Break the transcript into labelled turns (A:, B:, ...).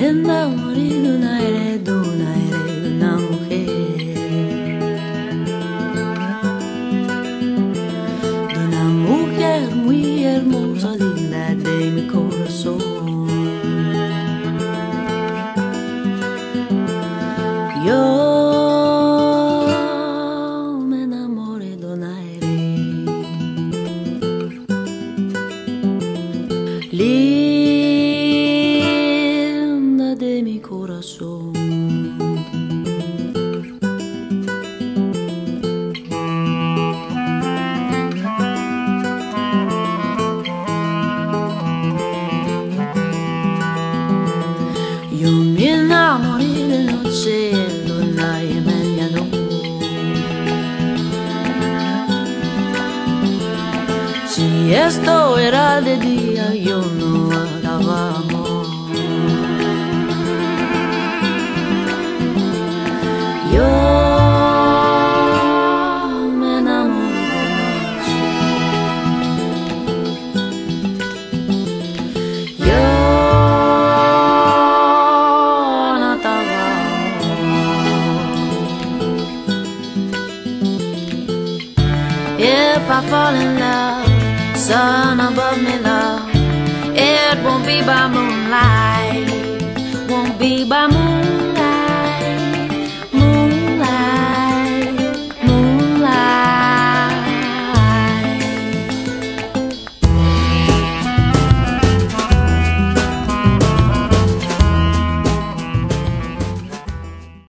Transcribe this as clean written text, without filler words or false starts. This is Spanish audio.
A: enamoré de una mujer, de una mujer muy hermosa, linda de mi corazón. Yo me enamoré de un aire linda de mi corazón. Yo me enamoré de noche, luna y medianoche. Si esto era de día, yo no haraba amor. Yo me enamoré de noche. Yo no estaba amor. If I fall in love, sun above me, love, it won't be by moonlight.